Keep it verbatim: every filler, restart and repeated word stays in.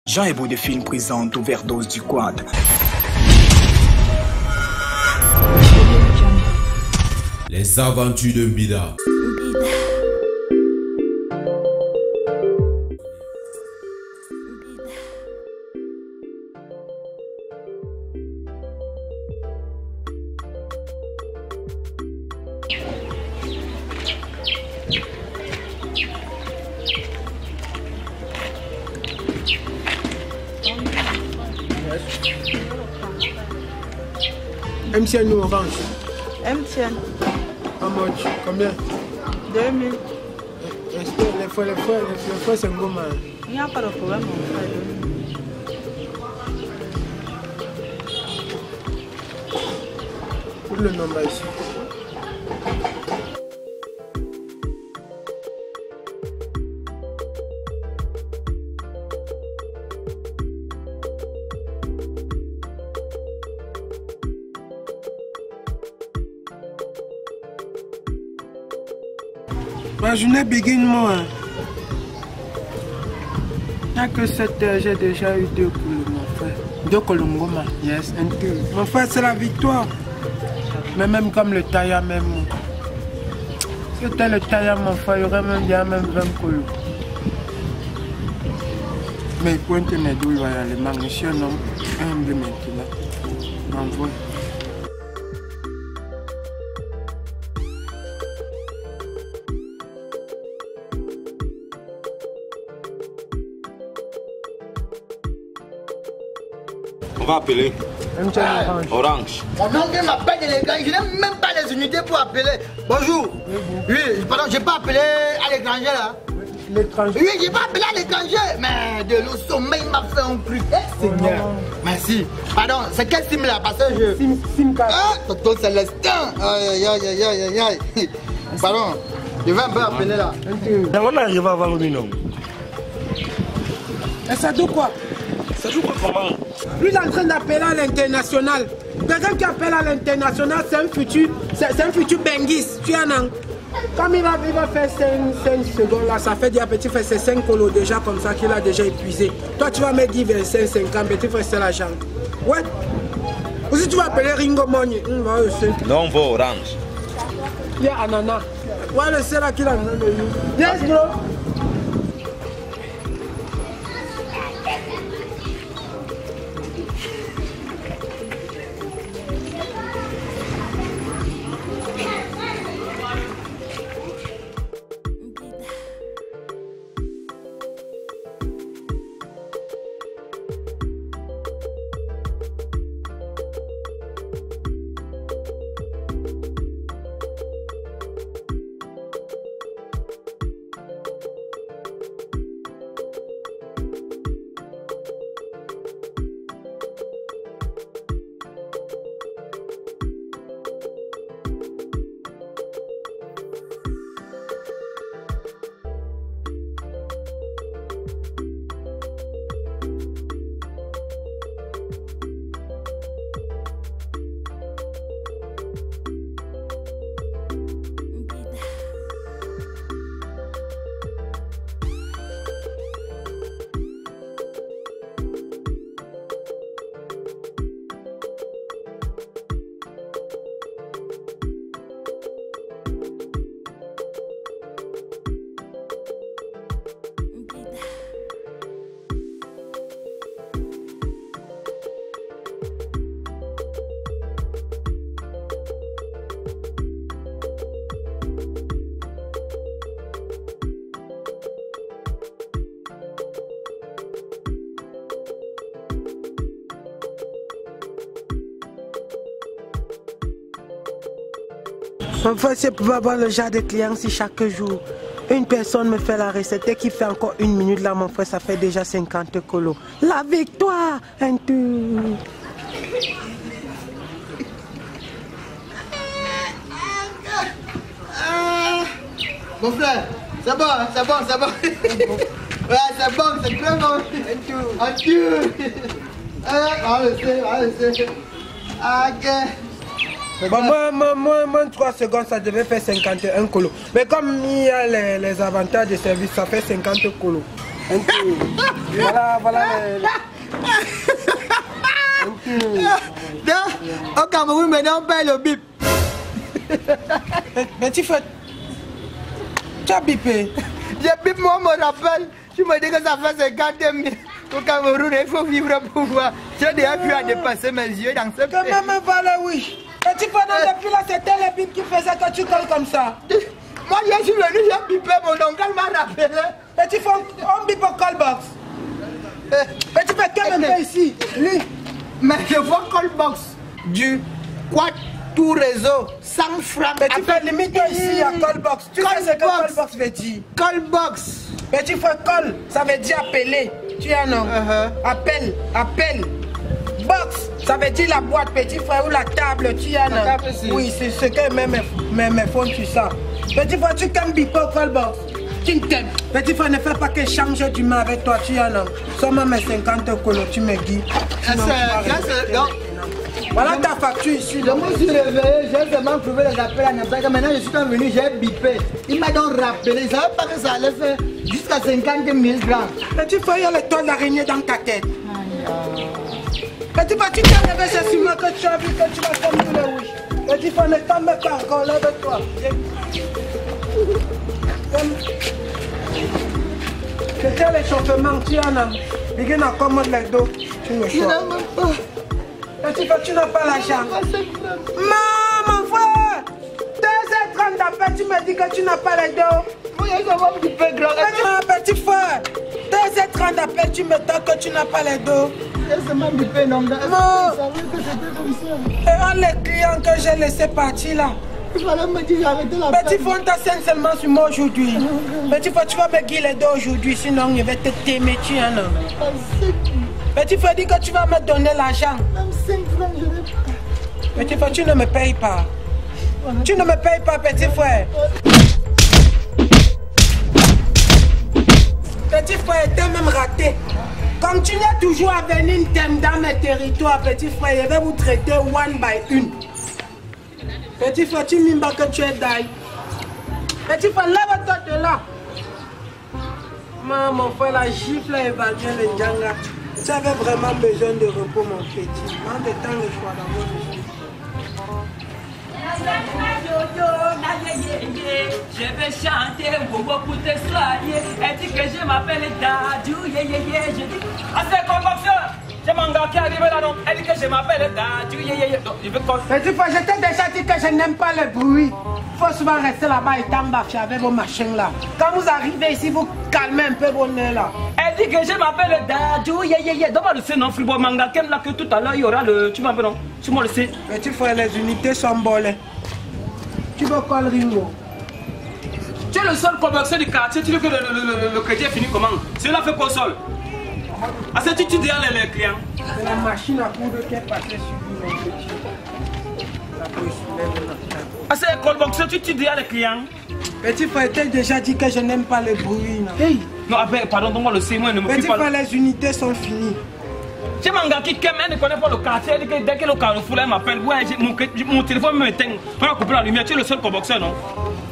Jean et Beau de Film présente Overdose du Quad. Les aventures de Mbida. M T N ou Orange? M T N. How much? Combien? deux mille. Est-ce que les fois, les fois, les fois, c'est un bon mal? Il n'y a pas de problème, mon frère. Pour le nombre ici. Ma journée begin moi. Il n'y a que sept heures, j'ai déjà eu deux coups, mon frère. Deux colongoma, yes, and two. Mon frère, c'est la victoire. Mais même comme le tailla, même. Si c'était le tailla, mon frère, il y aurait même bien même vingt colos. Mais il pointe mes douilles, voilà, les magnésiens, non. Un de maintenant. Envoie. On va appeler M T N Orange. Orange. Mon oncle m'appelle de l'étranger, je n'ai même pas les unités pour appeler. Bonjour. Oui, pardon, je n'ai pas appelé à l'étranger là. L'étranger. Oui, je n'ai pas appelé à l'étranger. Mais de le sommeil m'a fait un truc. Eh, Seigneur. Merci. Pardon, c'est quel sim là? Parce que je. Sim, sim card. Ah, Tonton Célestin. Aïe, aïe, aïe, aïe, aïe, aïe. Pardon, je vais un peu appeler là. On arrive à avoir le minimum. Et ça doit quoi? Ça joue quoi comment? Lui, il est en train d'appeler à l'international. Quelqu'un qui appelle à l'international, c'est un futur, c'est un futur Benguis. Tu en as. Comme il va, il va faire cinq secondes là, ça fait déjà petit frère, c'est cinq colos déjà comme ça qu'il a déjà épuisé. Toi, tu vas mettre dix, vingt-cinq, cinquante, petit frère, c'est l'argent. Ouais. Ou si tu vas appeler Ringo Money, hum, Non, on va Orange. il y a Anana. Ouais, le c'est là qu'il a en train de nous. Yes, bro. En fait, c'est pour avoir le genre de clients si chaque jour, une personne me fait la recette et qui fait encore une minute là, mon frère, ça fait déjà cinquante colos. La victoire! Un tout. Mon frère, c'est bon, hein, c'est bon, c'est bon. Ouais, c'est bon, c'est très bon. Adieu. On le sait, on le sait. Ok. Bon, moi, moi, moi, moi, trois secondes, ça devait faire cinquante et un colos. Mais comme il y a les, les avantages de service, ça fait cinquante colos. Voilà, voilà. Au Cameroun, maintenant, on paye le bip. Petit frère, tu as bipé. J'ai bip, moi, me rappelle. Tu me dis que ça fait cinquante mille. Au Cameroun, il faut vivre pour voir. J'ai déjà pu à dépasser mes yeux dans ce pays. Quand même, voilà, oui. Petit frère, depuis là, c'était les bips qui faisaient que tu colles comme ça. Moi, je suis venu, j'ai bipé, mon oncle m'a rappelé. Petit frère, on bip au callbox. Petit frère, qu'est-ce que fait ici? Lui. Mais je vois callbox du quoi tout réseau, cent francs. Petit frère, limite ici à callbox. Tu sais ce que callbox veut dire? Callbox. Petit frère, call, ça veut dire appeler. Tu as non? Uh-huh. Appel, appel. Box, ça veut dire la boîte, petit frère, ou la table, tu as non? Table, si. Oui, c'est ce que même mes, mes fonds, tu sais. Petit frère, tu t'aimes bipo au callbox. Tu t'aimes. Petit frère, ne fais pas que change d'humain avec toi, tu as non? Seulement mes cinquante colos, tu me guides. Voilà ta facture ici. Je me suis réveillé, j'ai seulement trouvé les appels à Nabaka. Maintenant, je suis quand venu, j'ai bipé. Il m'a donc rappelé. Il ne savait pas que ça allait faire jusqu'à cinquante mille francs. Petit frère, il y a l'étoile d'araignée dans ta tête. Petit frère, tu t'es réveillé, c'est sur moi que tu as vu que tu vas comme tous les rouges. Petit frère, ne t'en mets pas encore, lève-toi. C'était l'échauffement, tu en as. Il y a comme les dos. Tu me Je n'ai choisis. même pas. Petit frère, tu n'as pas l'argent. Maman, frère, deux heures trente d'appel, tu me dis que tu n'as pas les dos. Moi, je vais me bipé grand. Petit, petit frère, deux heures trente d'appel, tu me dis que tu n'as pas les dos. J'ai seulement bipé, non. Non. Et on les clients que j'ai laissé partir là. Il fallait me dire d'arrêter la Petit frère, on t'assène seulement sur moi aujourd'hui. Petit frère, tu vas me guider les dos aujourd'hui, sinon je vais te t'aimer, tu en as. Petit frère, dis que tu vas me donner l'argent. Même cinq francs, je n'ai pas. Petit frère, tu ne me payes pas. Tu ne me payes pas, petit frère. Petit frère, t'es même raté. Continuez toujours à venir dans mes territoires, petit frère. Je vais vous traiter one by une. Petit frère, tu m'aimes pas que tu es d'ailleurs. Petit frère, lève-toi de là. Maman, mon frère, la gifle a évacué le djanga. Tu avais vraiment besoin de repos, mon petit. En de temps, le choix dans votre vie. Je vais chanter bobo pour te soigner. Elle dit que je m'appelle Dadou. Yeah, yeah, yeah. Je dis, ah, c'est comme boxeur. J'ai mon gars qui arrive là, non. Elle dit que je m'appelle Dadou. Yeah, yeah, yeah. Donc, je veux qu'on. Petit frère, je t'ai déjà dit que je n'aime pas le bruit. Il faut souvent rester là-bas et t'embarquer avec vos machines là. Quand vous arrivez ici, vous calmez un peu vos nez là. Elle dit que je m'appelle Dadou. Yeah, yeah, yeah. Donc, on le sait, non, Fribourg Manga. Comme là, que tout à l'heure, il y aura le. Tu m'appelles, non? Tu m'en le sais. Petit frère, les unités sont bolées. Tu veux quoi le Ringo? Tu es le seul commerçant du quartier. Tu veux que le, le, le, le crédit est fini comment? C'est là fait quoi sol? Ah, c'est tu tu dis à les, les clients. C'est la machine à coudre qui est passée sur lui, mon petit. La police soulève notre tête. Ah, c'est colboxeur, tu tu dis à les clients. Petit frère, t'as déjà dit que je n'aime pas le bruit. Non, hey. Non, après, pardon, donne-moi le C, moi, ne me Petit fie pas. frère, les unités sont finies. J'ai mon gars qui elle ne connaît pas le quartier. Elle dit que dès que le carrefour elle m'appelle, ouais, mon, mon téléphone me éteint. On va couper la lumière. Tu es le seul colboxeur, non?